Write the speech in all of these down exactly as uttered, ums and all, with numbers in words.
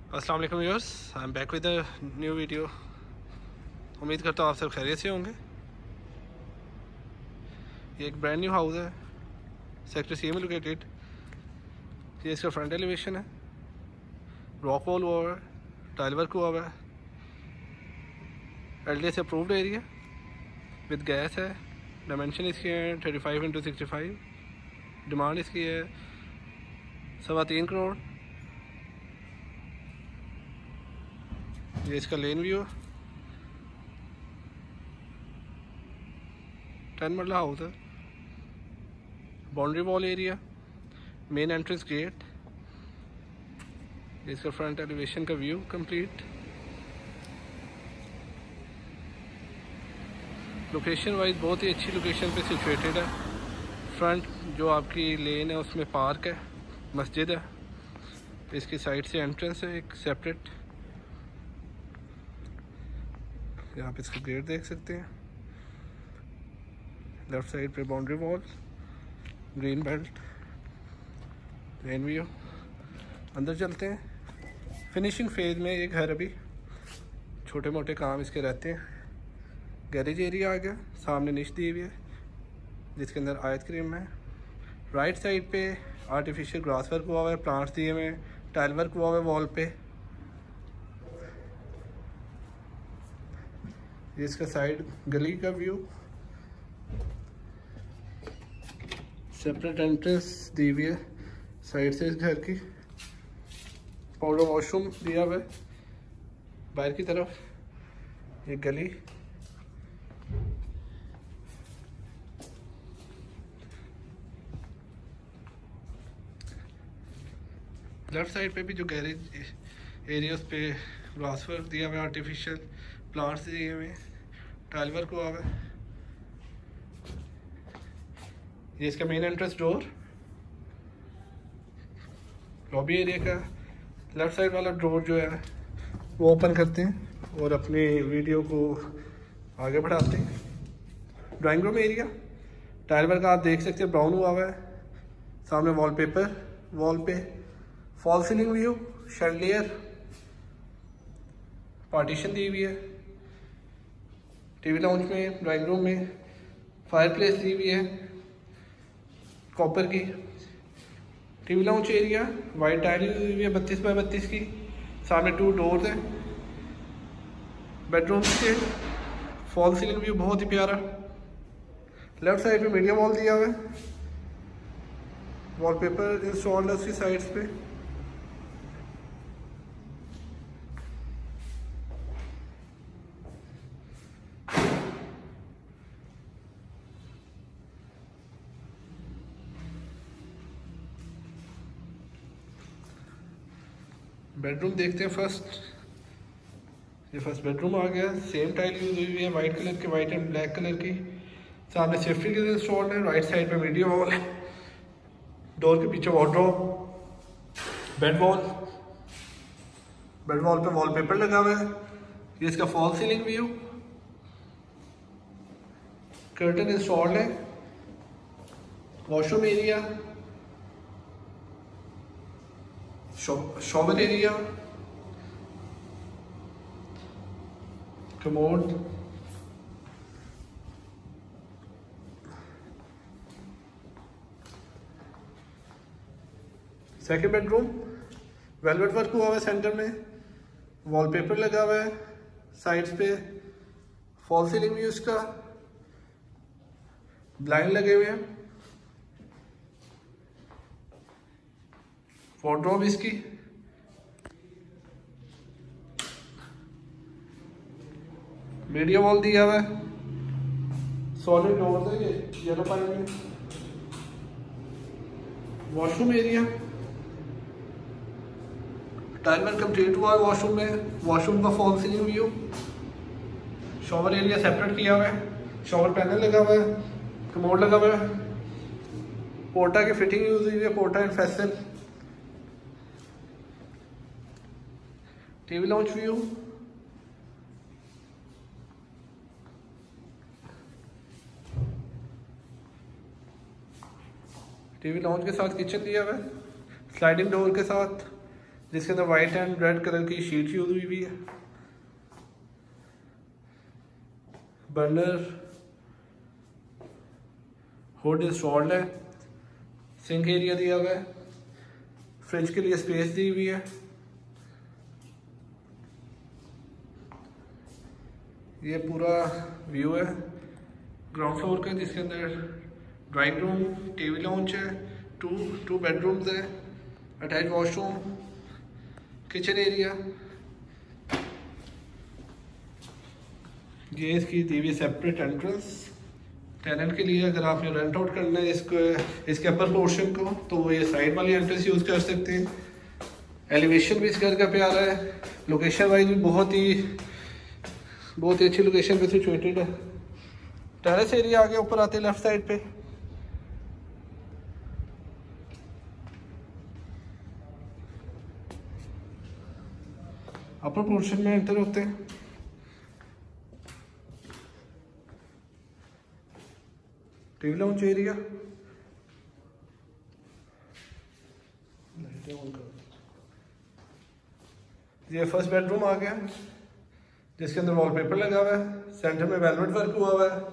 अस्सलाम वालेकुम viewers, I am back with a new video. उम्मीद करता हूँ आप सब खैरियत से होंगे। ये एक ब्रांड न्यू हाउस है, सेक्टर सी में लोकेटेड। ये इसका फ्रंट एलिवेशन है, रॉक वॉल हुआ है, टाइल वर्क हुआ हुआ है, एल डी ए से अप्रूव्ड एरिया विद गैस है। डायमेंशन इसकी है thirty five into sixty five. Demand इसकी है सवा तीन करोड़। ये इसका lane view, ten marla house है। Boundary wall area, main entrance gate, इसका फ्रंट एलिवेशन का व्यू कंप्लीट। लोकेशन वाइज बहुत ही अच्छी लोकेशन पे सिचुएटेड है। फ्रंट जो आपकी लेन है उसमें पार्क है, मस्जिद है। इसकी साइड से एंट्रेंस है एक सेपरेट। यहाँ पे इसका गेट देख सकते हैं। लेफ्ट साइड पे boundary wall, green belt, lane view. अंदर चलते हैं। फिनिशिंग फेज में ये घर अभी छोटे मोटे काम इसके रहते हैं। गैरेज एरिया आ गया, सामने निश दी हुई है जिसके अंदर आयत क्रीम है। राइट साइड पे आर्टिफिशियल ग्रास वर्क हुआ हुआ है, प्लांट्स दिए हुए हैं, टाइल वर्क हुआ हुआ है वॉल पे। ये इसका साइड गली का व्यू, सेपरेट एंट्रेंस दी हुई है साइड से इस घर की। पाउडर वॉशरूम दिया हुआ है बाहर की तरफ। ये गली, लेफ्ट साइड पे भी जो गैरेज एरिया उस पे ग्रास वर्क दिया हुआ है, आर्टिफिशियल प्लांट्स दिए हुए हैं, टाइल वर्क हुआ हुआ है। ये इसका main entrance door, lobby area का लेफ्ट साइड वाला डोर जो है वो ओपन करते हैं और अपनी वीडियो को आगे बढ़ाते हैं। Drawing room area, tile work आप देख सकते हैं ब्राउन हुआ हुआ है। सामने वॉलपेपर, वॉल पे fall ceiling view, chandelier, partition दी हुई है। टीवी लाउंज में, ड्राइंग रूम में फायर प्लेस दी हुई है कॉपर की। TV lounge area white tile दी हुई है बत्तीस बाई बत्तीस की। सामने टू डोर्स हैं। बेडरूम के फॉल सीलिंग व्यू बहुत ही प्यारा। लेफ्ट साइड पे मीडिया वॉल दिया हुआ है, वॉलपेपर इंस्टॉल्ड है उसकी साइड्स पे। बेडरूम देखते हैं फर्स्ट। ये फर्स्ट बेडरूम आ गया, सेम टाइल यूज हुई हुई है वाइट कलर की, वाइट एंड ब्लैक कलर की। सामने सेफ्टी के इंस्टॉल्ड है। राइट साइड पे मीडिया वॉल है, डोर के पीछे wardrobe, bed wall, bed wall पे वॉलपेपर लगा हुआ है। ये इसका fall ceiling view, curtain installed है। Washroom area, shower area, commode, second bedroom velvet work हुआ हुआ है सेंटर में, वॉलपेपर लगा हुआ है साइड्स पे, फॉल सीलिंग भी उसका, ब्लाइंड लगे हुए हैं, वार्डरोब इसकी, मीडिया वॉल दिया हुआ है, सॉलिड डोर्स है ये येलो पाइप में। Washroom area, tile work complete हुआ है वॉशरूम में। वॉशरूम का fall ceiling view, shower area separate किया हुआ है, शॉवर पैनल लगा हुआ है, कमोड लगा हुआ है, पोर्टा की फिटिंग यूज हुई है, पोर्टा एंड फेसल। TV lounge view, TV lounge के साथ किचन दिया हुआ है, स्लाइडिंग डोर के साथ, जिसके अंदर वाइट एंड रेड कलर की शीट यूज हुई हुई है। बर्नर हुड इंस्टॉल्ड है। सिंक एरिया दिया हुआ है। फ्रिज के लिए स्पेस दी हुई है। ये पूरा व्यू है ग्राउंड फ्लोर का, जिसके अंदर ड्राइंग रूम, टीवी लाउंज है, टू टू बेडरूम्स है, अटैच वॉशरूम, किचन एरिया। ये इसकी दी हुई सेपरेट एंट्रेंस टेनेंट के लिए। अगर आपने रेंट आउट करना है इसको, इसके अपर पोर्शन को, तो वो ये साइड वाली एंट्रेंस यूज़ कर सकते हैं। एलिवेशन भी इस घर का प्यारा है। लोकेशन वाइज भी बहुत ही बहुत ही अच्छी लोकेशन पे सिचुएटेड है। टेरेस एरिया आगे ऊपर आते लेफ्ट साइड पे। अपर पोर्शन में एंटर होते हैं। TV lounge area. ये फर्स्ट बेडरूम आ गया, जिसके अंदर वॉलपेपर लगा हुआ है। सेंटर में वेलवेट वर्क हुआ हुआ है।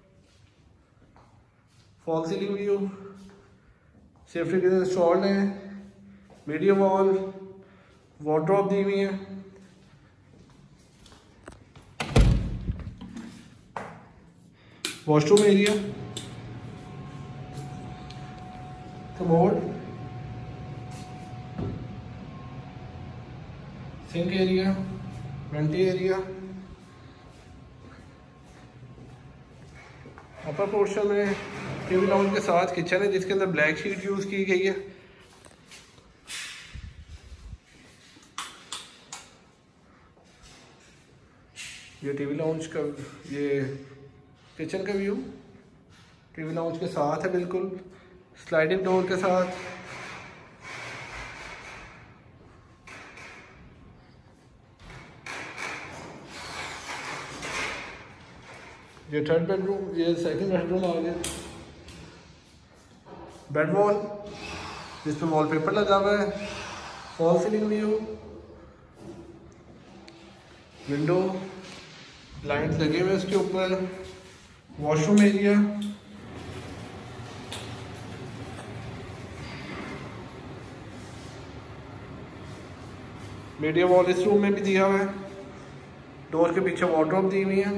Fall ceiling view, safety grill installed है। मीडियम वॉल, वार्डरोब दी हुई है। Washroom area, commode, sink area, vanity area. Upper portion में टीवी लाउंज के साथ किचन है, जिसके अंदर ब्लैक शीट यूज की गई है। ये टीवी लाउंज का, ये किचन का व्यू टीवी लाउंज के साथ है, बिल्कुल स्लाइडिंग डोर के साथ। ये थर्ड बेडरूम, ये सेकंड बेडरूम आ गया। बेड वॉल, जिस पे वॉलपेपर लगा हुआ है। Fall ceiling view, window, blind लगे हुए उसके ऊपर। वॉशरूम एरिया, मीडिया वॉल इस रूम में भी दिया हुआ है। डोर के पीछे वार्डरोब दी हुई है।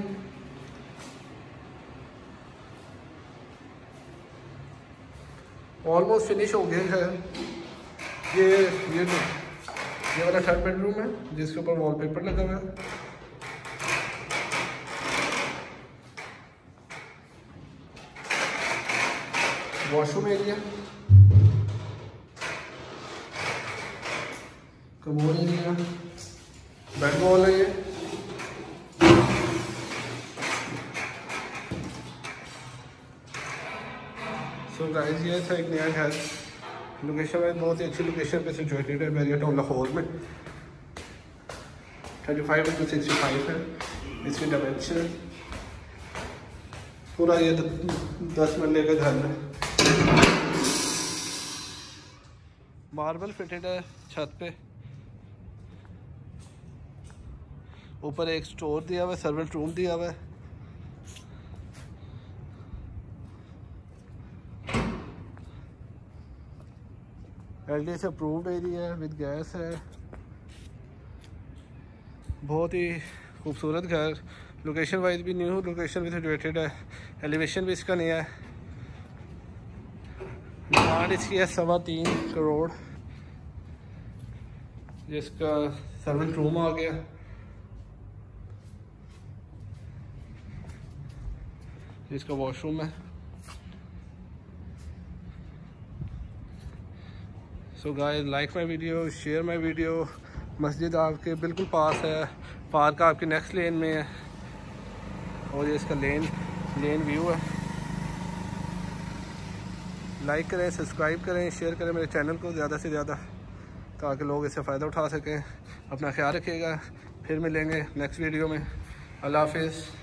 ऑलमोस्ट फिनिश हो गया है। ये ये ये वाला थर्ड बेडरूम है, जिसके ऊपर वॉलपेपर लगा हुआ है। Washroom area, commode area, bed wall है ये। सो गाइस, ये था एक नया घर। लोकेशन में बहुत ही अच्छी लोकेशन पे सिचुएटेड है, मैरियट टाउन लाहौर में। Thirty five into sixty five है इसकी डायमेंशन। पूरा ये दस मरले का घर है। मार्बल फिटेड है छत पे। ऊपर एक स्टोर दिया हुआ है, सर्वेंट रूम दिया हुआ है। एल डी से अप्रूव्ड एरिया है, विद गैस है। बहुत ही खूबसूरत घर। लोकेशन वाइज भी न्यू लोकेशन भी सिचुएटेड है। एलिवेशन भी इसका नया है। डिमांड इसकी है सवा तीन करोड़। जिसका सर्वेंट रूम आ गया। जिसका वॉशरूम है। So guys, like my video, share my video. मस्जिद आपके बिल्कुल पास है। पार्क आपके नेक्स्ट लेन में है। और ये इसका लेन लेन व्यू है। लाइक करें, सब्सक्राइब करें, शेयर करें मेरे चैनल को ज़्यादा से ज़्यादा, ताकि लोग इससे फ़ायदा उठा सकें। अपना ख्याल रखिएगा। फिर मिलेंगे नेक्स्ट वीडियो में। अल्लाह हाफिज़।